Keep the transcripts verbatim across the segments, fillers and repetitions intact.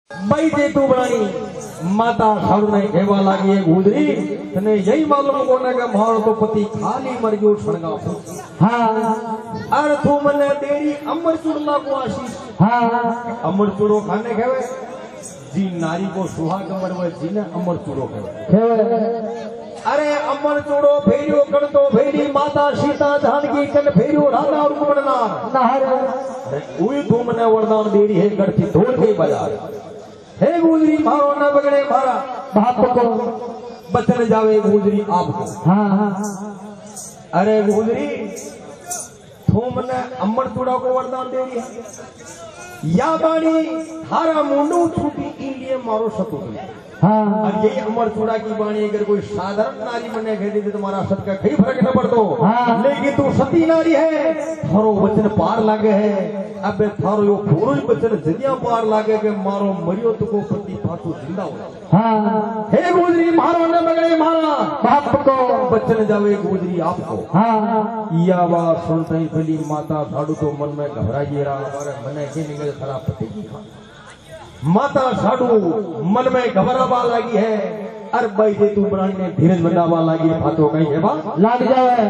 भाई जे तू बनानी माता सारू ने कहवा लागी है गुजरी तने यही मालूम कोने के मारो तो पति खाली मर गयो छणगा हां अरे तू मने तेरी अमर चूड़ला को आशीष हां अमर चूड़ो खाने खेवे जी नारी को सुहाग मरवे जी ने अमर चूड़ो खेवे अरे अमर चूड़ो फेरियो कण तो फेरी माता सीता जानकी कन फेरियो राधा और कुमणना नहर अरे उई तू मने वरदान देरी है गढ़ती ढोल के बाजार हे गुजरी मारो न बगड़े मारा बाप को बचन जावे गुजरी आपको हाँ हाँ अरे गुजरी तुम ने अमर चूड़ा को वरदान दे दिया या बाणी थारा मुंडू छूटी इलिए मारो सतुत हाँ और यही अमर चूड़ा की बाणी अगर कोई साधारण नारी बने खेली तो तुम्हारा सत का कई फर्क न पड़तो हाँ। लेकिन तू सती नारी है थारो वचन पार लागे है अब थारो यो पूरो ही बचन जदिया पार लागे के मारो मरियो तो को पति पाछो जिंदा हो हां हे गुजरी मारो न बगड़े मारा बाप को बचन जावे गुजरी आपको हां या बात सुनते ही पहली माता साडू तो मन में घबराई रहा अरे मने के निकले खरा पति की खा माता साडू मन में घबरावा लगी है अरे भाई जे तू प्राणी ने धीरज बनावा लगी फातो कहीं है बा लाग जावे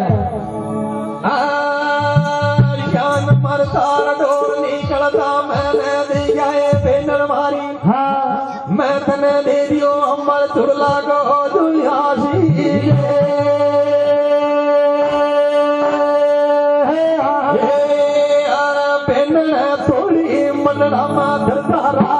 ज्ञान मरता ढोल निकलता मैंने दी गए बेनर मारी हाँ मैं तने दे दियो अमर चुड़ला को दुनियासी बेनर थोड़ी मनरा माधर तारा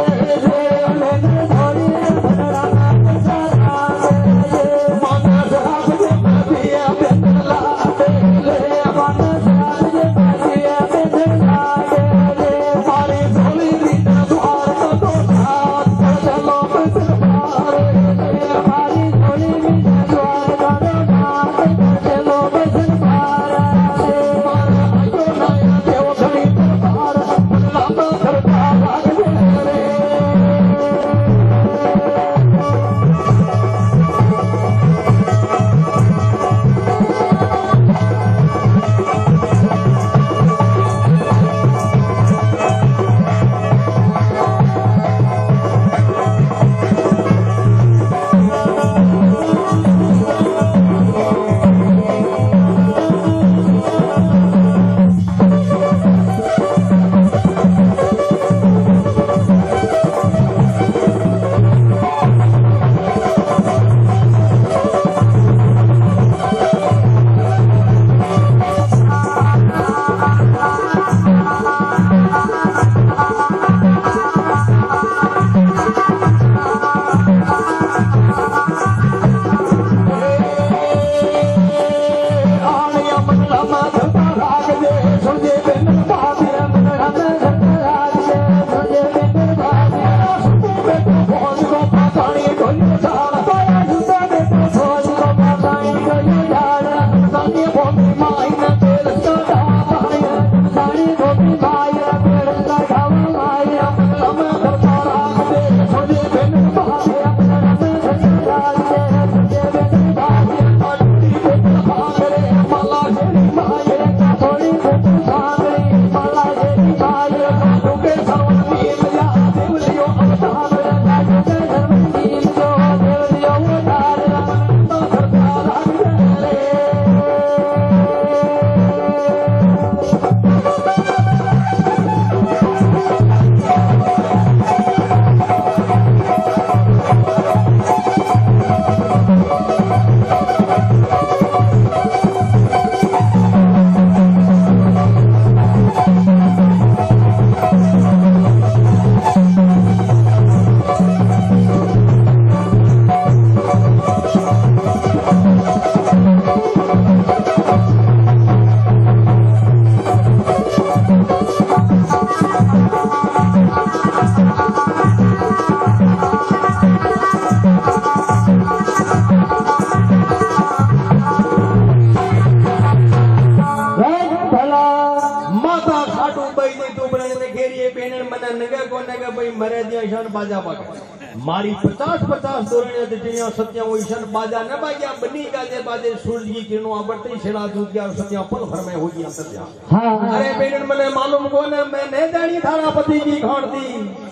मारी पचास पचास दौड़ने सत्या वो ईशान बाजा न बाजा बनी गाजे बाजे सूरज की किरणों बढ़ते छिड़ा दूध गया सत्या पल भर में हो गया सत्या। हाँ। अरे बेनन मने मालूम को न मैं नहीं जानी थारा पति की खान दी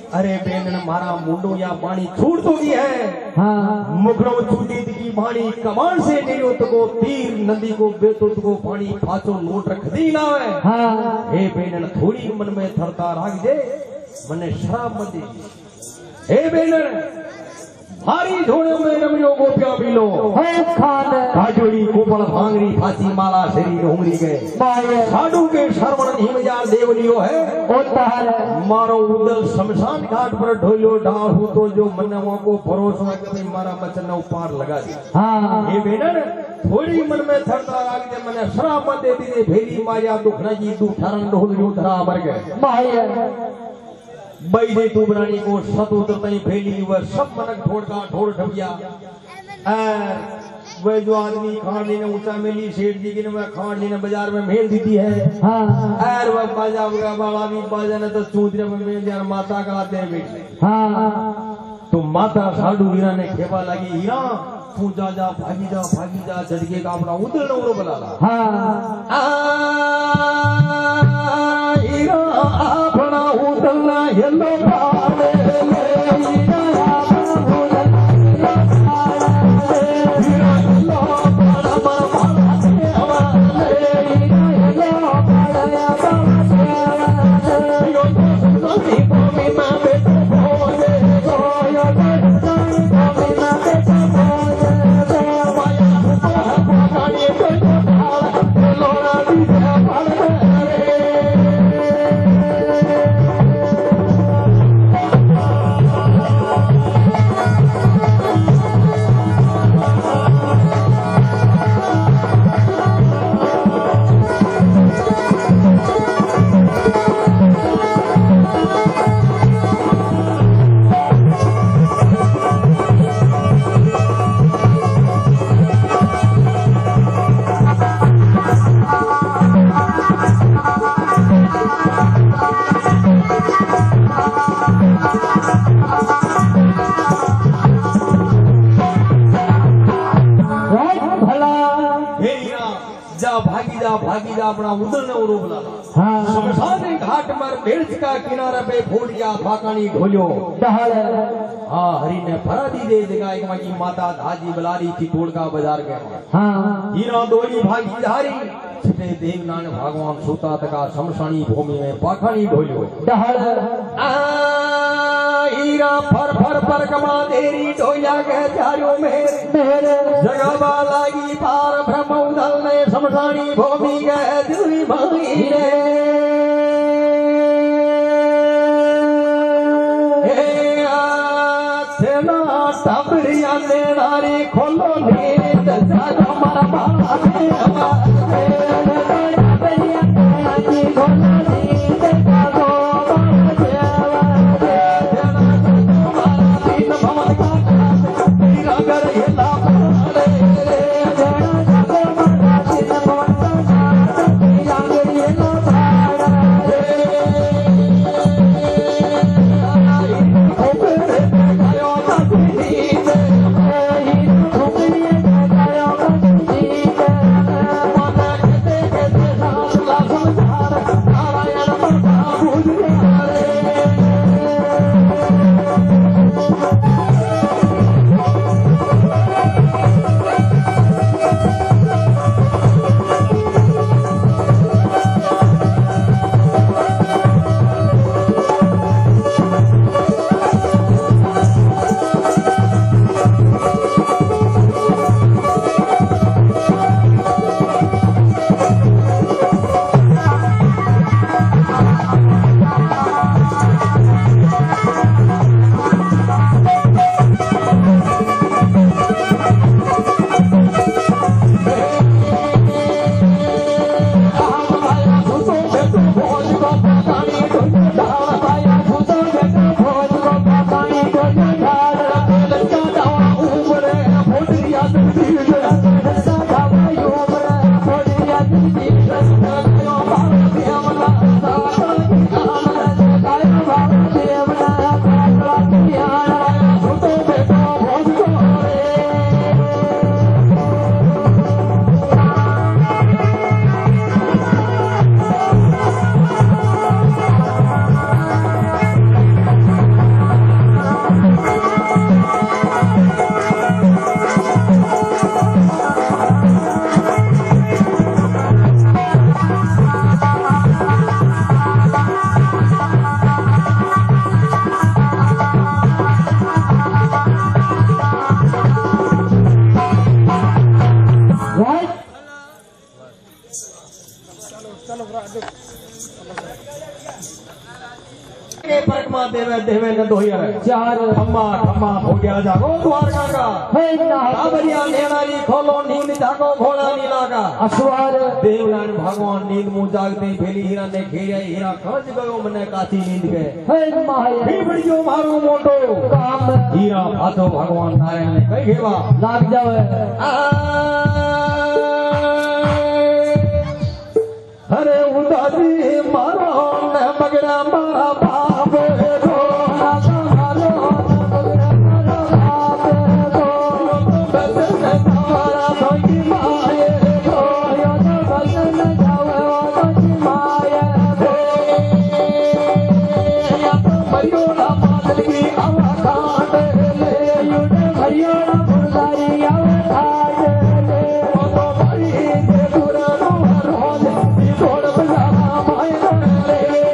अरे बेनन मारा मुंडो या पानी छूट तो की है हाँ मुखड़ो छूटी की पानी कमान से नहीं को तीर नदी को बेतो को पानी पाचो नोट रख दी ना है हाँ हे बेनन थोड़ी मन में थरता राग दे मने शराब मत दे हे बेनन हारी धोने में रमयो गोपिया पी लो हे खान काजोड़ी कोपल भांगरी फांसी माला शेरी डोंगरी गए साधु के श्रवण हिमजार देवलियो है होता है मारो उदल शमशान घाट पर ढोलो डाहू तो जो मनवा को भरोसा के मारा बचन पार लगा दी हाँ ये बेनन थोड़ी मन में थरता राग दे मने शराब मत दे दी भेली माया दुखना जी दु ठरन ढोल धरा मर गए बई दे तू बनानी को सतुत्र तई फैली वह सब मनक ढोड़ का ढोड़ ढबिया वह जो आदमी खान लेने ऊंचा मेली सेठ जी की ने वह खान लेने बाजार में मेल दी है हाँ एर वह बाजा वगैरह वाला भी बाजा ने तो चूंदरे में मेल दिया माता का आते हैं बेटी हाँ तो माता साधु हीरा ने खेपा लगी हीरा तू जा जा भागी जा भागी जा झटके का अपना उधर नौरो बना ला हाँ हीरा अपना उधरना हेलो पाले भागी जा अपना उधर ने उरो बुला हाँ शमशान घाट पर मिर्च का किनारा पे फूट गया फाकानी ढोलियो हाँ हरि ने फरादी दे देगा एक की माता धाजी बलारी थी तोड़ का बाजार गया हाँ हीरा दोरी भागी धारी छठे देव नानक भगवान सोता तका शमशानी भूमि में पाखानी ढोलियो हीरा फर फर पर कमा देरी ढोया गए चारों में जगवा लागी पार ब्रह्म उदल ने शमशानी भूमि गए दुई भाई ने टबरिया ने नारी खोलो नींद जागो मारा बाबा देवे देवे न दोहर चार खम्मा खम्मा हो गया जागो द्वारका का हे ना कावरिया नेणारी खोलो नींद जागो घोड़ा नीला का अश्वार देवलान भगवान नींद मुंह जागते भेली हीरा ने घेरिया हीरा खर्च गयो मने काची नींद गए हे माया भीबड़ियो मारो मोटो काम हीरा फातो भगवान नारायण ने कही घेवा लाग जावे अरे उदासी मारो न मगड़ा मारा बाप रो मारो मगड़ा मारा बाप रो बदन मारा धोई माए रो यो बदन जावे धोई माए रो या तो मरियोड़ा बादल की आवा काट ले यो मरियोड़ा फुलदारी आवा काट ले तो भाई के पूरा रो छोड़ बजा माए ले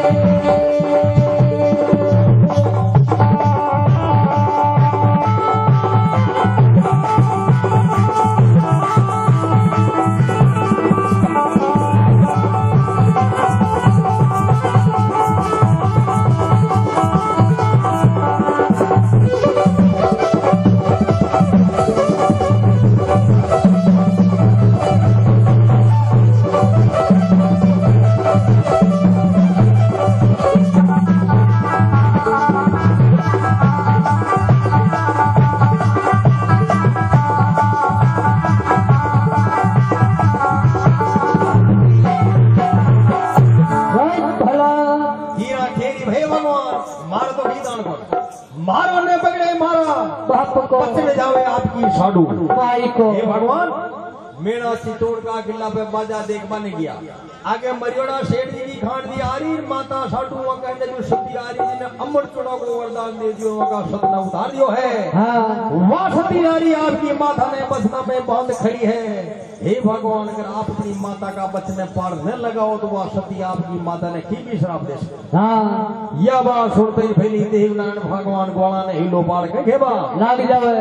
मारो ने पकड़े मारा बाप को बचने जावे आपकी साडू भाई को हे भगवान मेरा सितोड़ का किला पे बाजा देख बन गया आगे मरियोड़ा शेठ जी की खांड दी आरी माता साडू वो कहते जो सती आरी जी ने अमर चुड़ा को वरदान दे दियो का सपना उतार दियो है हाँ वाह सती आरी आपकी माता ने बचना पे बांध खड़ी है हे भगवान अगर आप अपनी माता का बचने पार न लगाओ तो वह सती आपकी माता ने की भी श्राप दे हाँ या बात सुनते ही फैली देवनारायण भगवान गोला ने हिलो पार के घेबा लाग जावे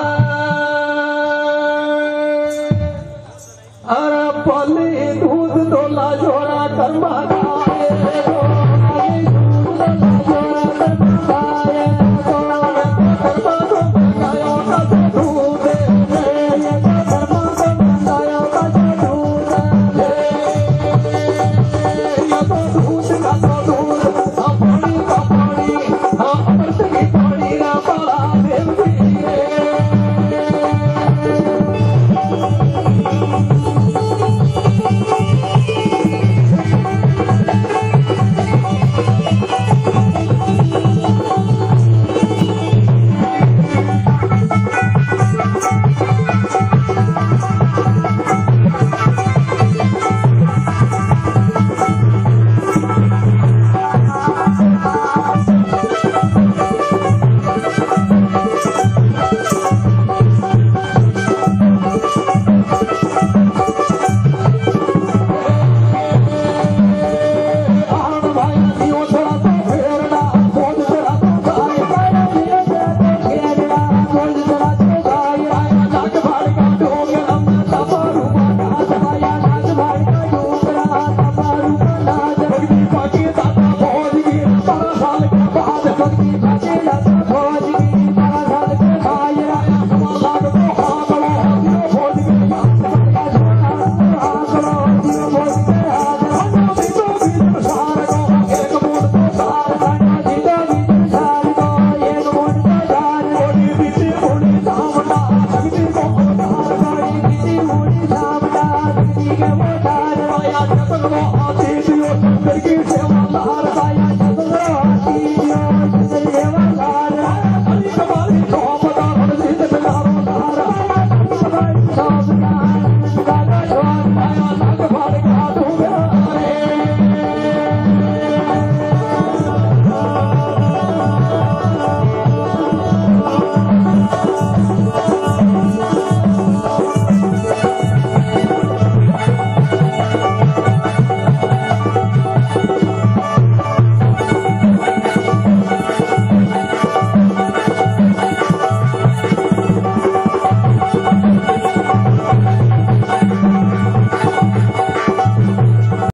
अरे पले दूध डोला जोड़ा कर्मा गाए दूध डोला जोड़ा कर्मा गाए कर्मा को गायो का दूध कर्मा को गायो का दूध या तो दूध का तो दूध पानी का पानी अमृत की पानी ना पाला देवी भगवान